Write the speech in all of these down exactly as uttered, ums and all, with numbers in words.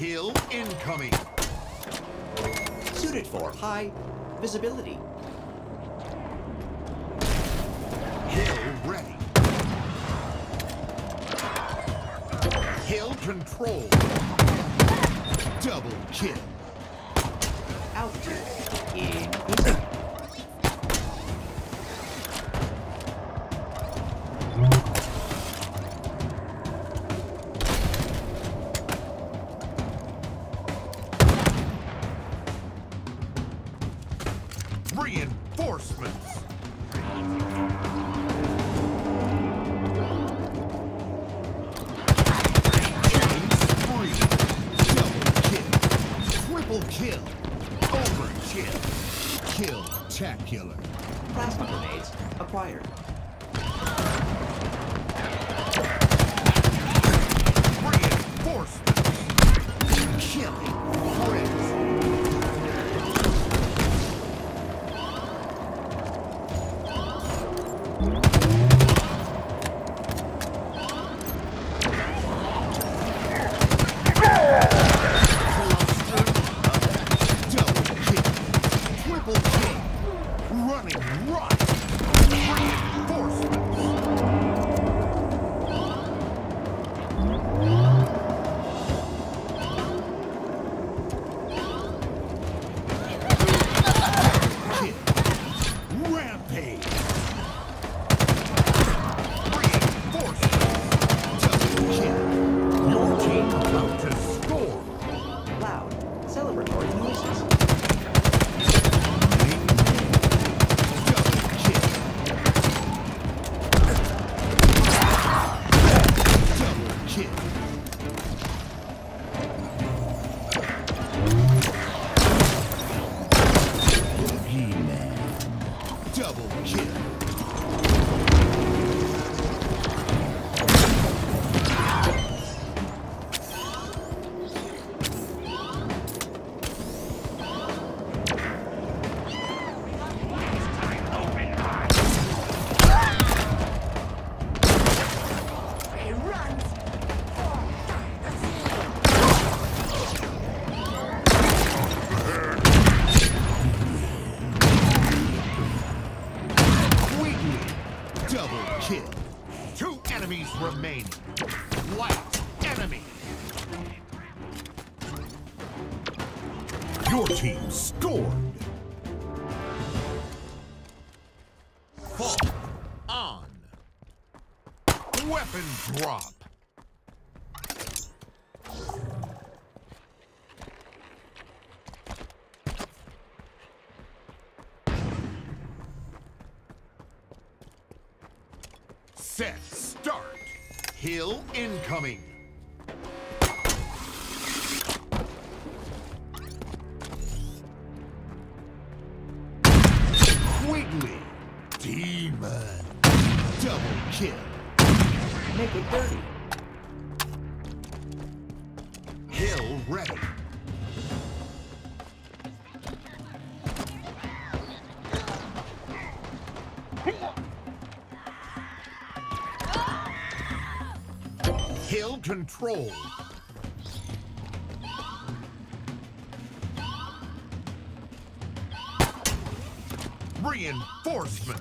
Kill incoming. Suited for high visibility. Kill ready. Kill control. Double kill. Altitude increasing. Reinforcements. Killing spree. Double kill. Triple kill. Overkill. Kill-tacular. Plasma grenades acquired. Reinforcements. Killing friends. Running right. Reinforcements. Kill. Rampage. Reinforcements. Double kill. Your team about to score. Loud celebratory noises. Double kill. Double kill. Two enemies remaining. Last enemy. Your team scored. Fall on. Weapon drop. Set start. Hill incoming. Quigley. Demon. Double kill. Make it dirty. Hill ready. Hill control. Reinforcement.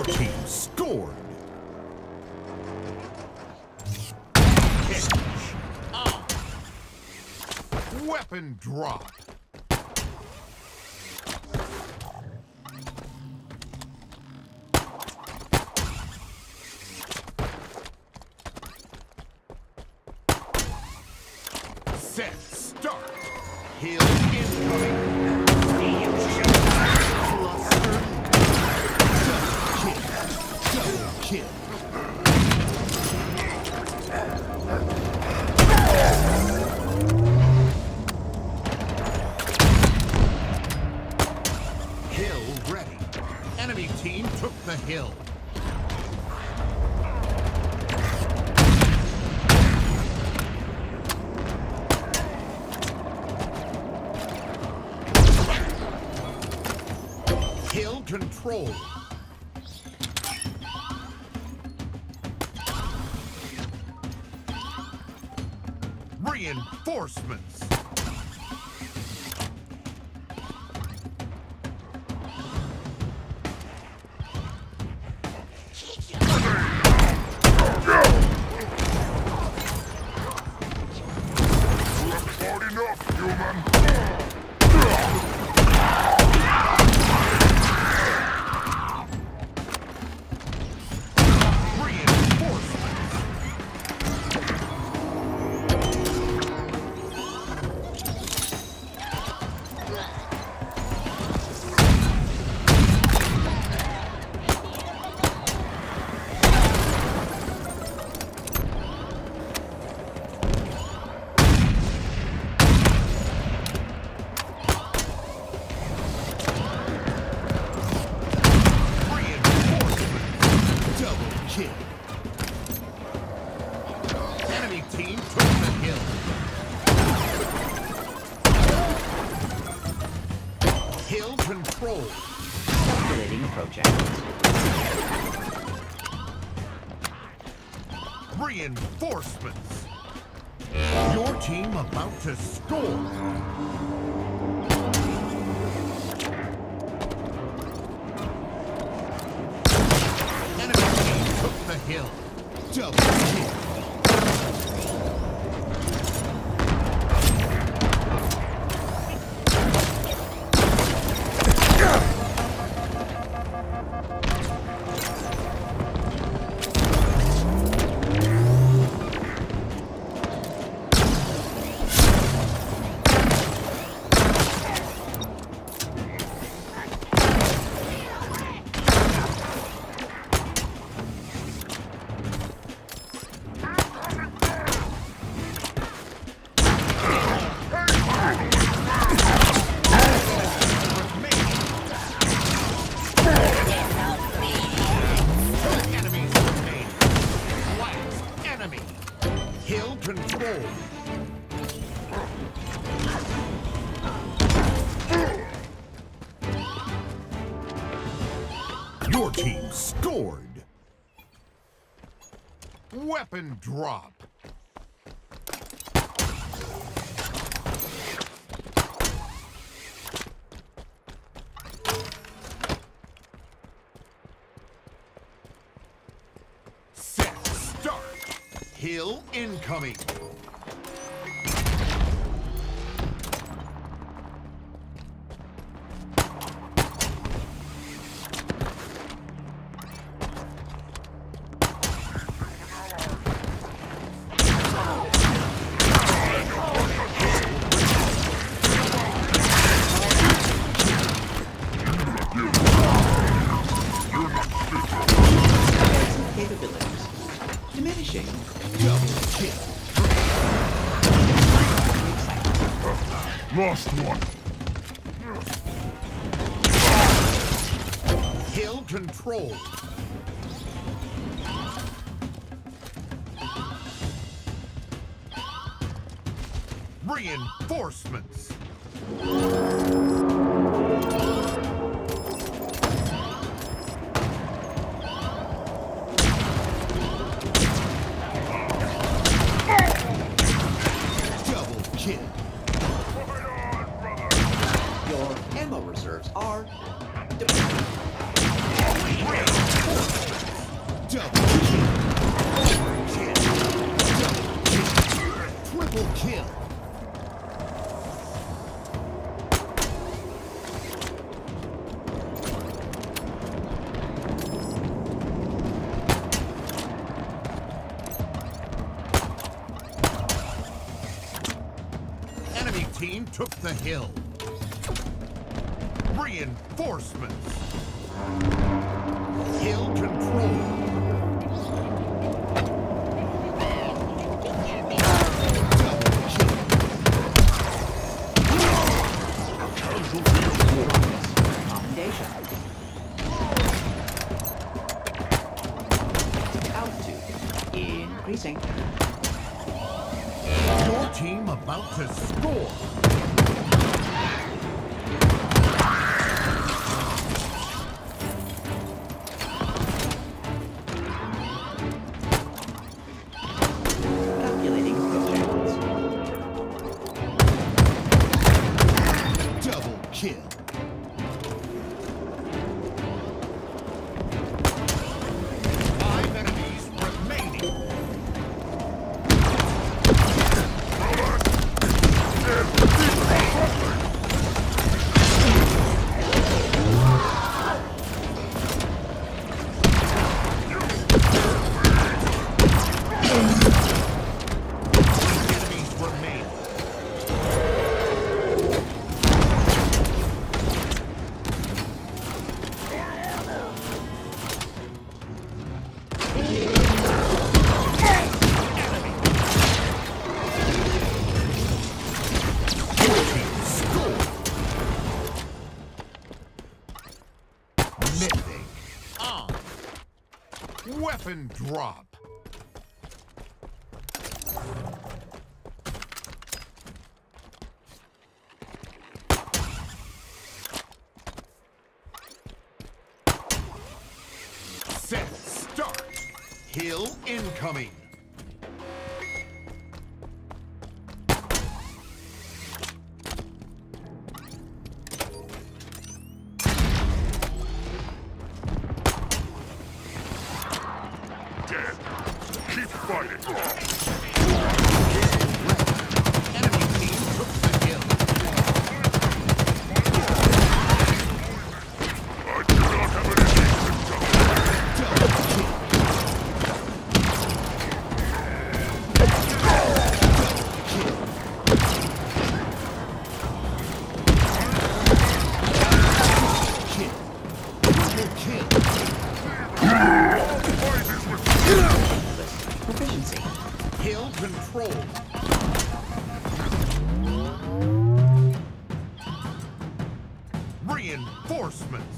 Your team scored. Catch. Ah. Weapon drop. Set, start. Hill incoming. Double kill. Hill ready. Enemy team took the hill. Hill control. Reinforcements. Not enough, human. Kill. Enemy team took the hill. Hill control. Calculating project. Reinforcements. Your team about to score. The hill. Double kill. Hill control. Your team scored. Weapon drop. Set, start. Hill incoming. Capabilities diminishing. Double kill. Lost one. Hill control. Reinforcements. Double kill. Your ammo reserves are depleted. took the hill. Reinforcements. Hill control. Commendation. Altitude increasing. Your team about to score. Calculating projections. Double kill. Five enemies remaining. Enemies remain. Missing. On. Weapon drop. Set start. Hill incoming. Dead. Keep fighting. Enemy team took the hill. I do not have anything to talk. Double kill. Kill. Triple kill. Proficiency. Hill control. Reinforcements.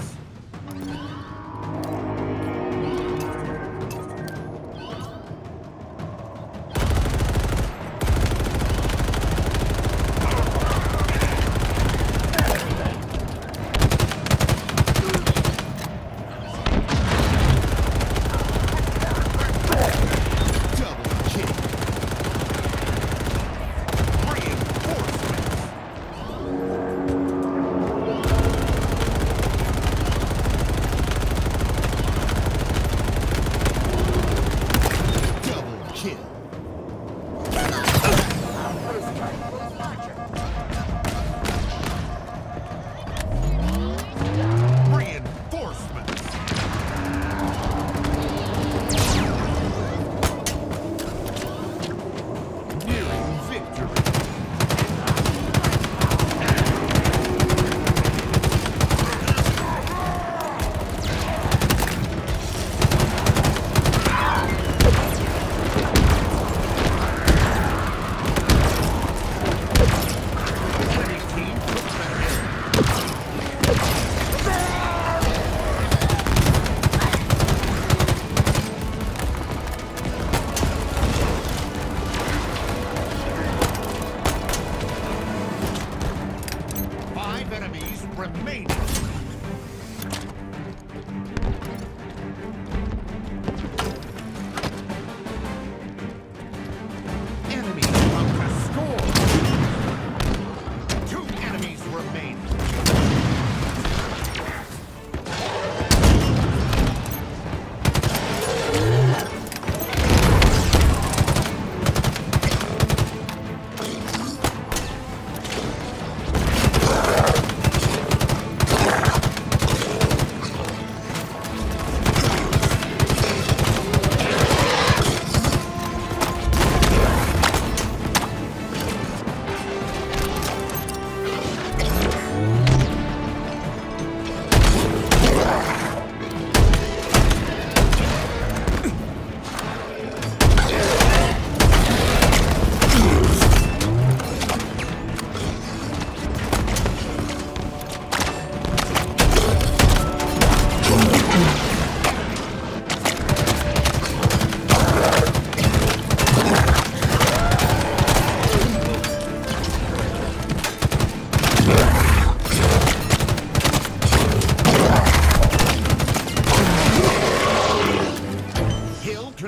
Double kill.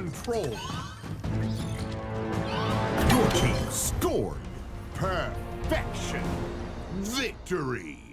control. Your team scored. Perfection. Victory.